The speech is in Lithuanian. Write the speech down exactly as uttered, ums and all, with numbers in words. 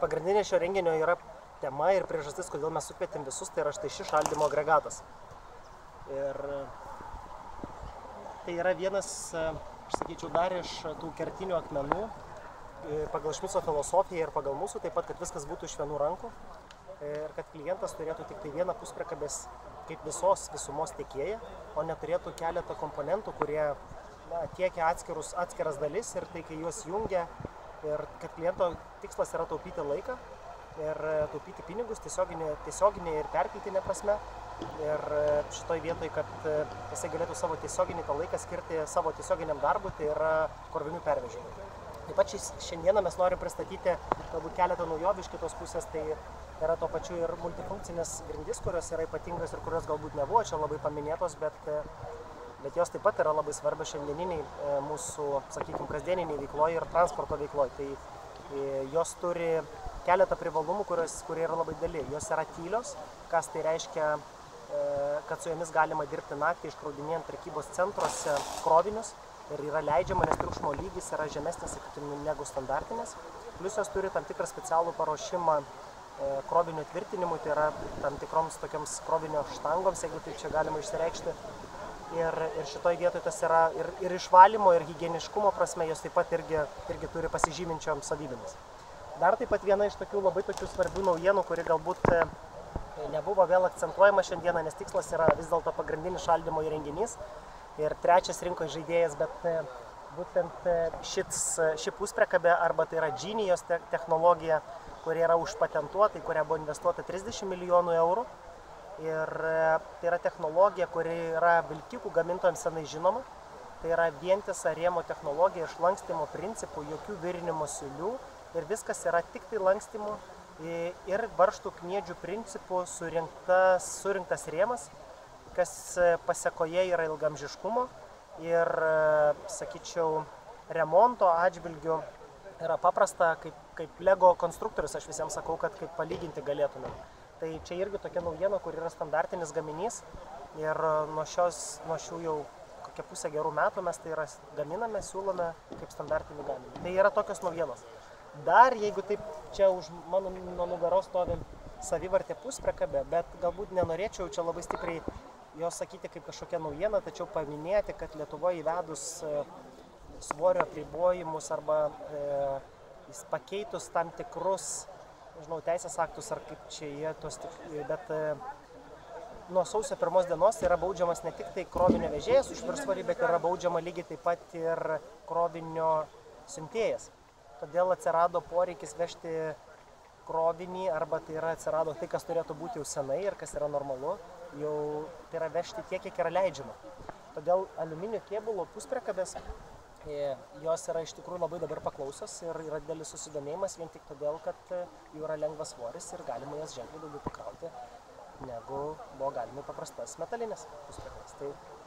pagrindinė šio renginio yra tema ir priežastis, kodėl mes sukvietėm visus, tai yra štai šis šaldymo agregatas. Ir tai yra vienas, aš sakyčiau, dar iš tų kertinių akmenų pagal Šmico filosofiją ir pagal mūsų, taip pat, kad viskas būtų iš vienų rankų ir kad klientas turėtų tik tai vieną puspriekabės kaip visos visumos tiekėją, o neturėtų keletą komponentų, kurie na, tiekia atskirus, atskiras dalis ir tai, kai juos jungia ir kad kliento tikslas yra taupyti laiką ir taupyti pinigus tiesioginė, tiesioginė ir perkeltinė prasme. Ir šitoj vietoj, kad jisai galėtų savo tiesioginį tą laiką skirti savo tiesioginiam darbui, tai yra krovinių pervežimui. Taip pat šiandieną mes norim pristatyti galbūt keletą naujovių iš kitos pusės, tai yra to pačiu ir multifunkcinės grindis, kurios yra ypatingas ir kurios galbūt nebuvo čia labai paminėtos, bet, bet jos taip pat yra labai svarbios šiandieniniai mūsų, sakykime, kasdieniniai veikloje ir transporto veikloje. Tai jos turi keletą privalumų, kurios, kurie yra labai dideli. Jos yra tylios, kas tai reiškia, kad su jomis galima dirbti naktį iškraudinėjant prekybos centruose krovinius ir yra leidžiama, nes triukšmo lygis yra žemesnis, sakykime, negu standartinės. Plius jos turi tam tikrą specialų paruošimą krovinio tvirtinimui, tai yra tam tikroms tokiams krovinio štangoms, jeigu tai čia galima išsireikšti. Ir, ir šitoj vietoj tas yra ir, ir išvalymo, ir higieniškumo prasme, jos taip pat irgi, irgi turi pasižyminčiom savybėmis. Dar taip pat viena iš tokių labai tokių svarbių naujienų, kuri galbūt nebuvo vėl akcentuojama šiandieną, nes tikslas yra vis dėlto pagrindinis šaldymo įrenginys ir trečias rinkos žaidėjas, bet būtent šits, ši puspriekabė arba tai yra Genijos technologija, kuri yra užpatentuota, į kurią buvo investuota trisdešimt milijonų eurų. Ir tai yra technologija, kuri yra vilkikų gamintojams senai žinoma. Tai yra vientisa rėmo technologija iš lankstymo principų, jokių virinimo siūlių ir viskas yra tik tai lankstymo ir varžtų kniedžių principų surinktas, surinktas rėmas, kas pasekoje yra ilgamžiškumo ir, sakyčiau, remonto atžvilgių yra paprasta, kaip, kaip Lego konstruktorius, aš visiems sakau, kad kaip palyginti galėtumėm. Tai čia irgi tokia naujiena, kur yra standartinis gaminys ir nuo, šios, nuo šių jau kokią pusę gerų metų mes tai yra gaminame, siūlome kaip standartinį gaminį. Tai yra tokios naujienos. Dar, jeigu taip čia už mano nuo nugaros stovi savivartė puspriekabė, bet galbūt nenorėčiau čia labai stipriai jos sakyti kaip kažkokia naujiena, tačiau paminėti, kad Lietuvoje įvedus svorio apribojimus arba e, pakeitus tam tikrus, nežinau, teisės aktus ar kaip čia jie tos tik, bet e, nuo sausio pirmos dienos yra baudžiamas ne tik tai krovinio vežėjas už viršsvorį, bet yra baudžiama lygiai taip pat ir krovinio siuntėjas. Todėl atsirado poreikis vežti krovinį, arba tai yra atsirado tai, kas turėtų būti jau senai ir kas yra normalu, jau tai yra vežti tiek, kiek yra leidžiama. Todėl aliuminio kėbulo puspriekabės, jos yra iš tikrųjų labai dabar paklausios ir yra didelis susidomėjimas vien tik todėl, kad jų yra lengvas svoris ir galima jas ženkliai daugiau pakrauti, negu buvo galima paprastas metalinės puspriekabės. Tai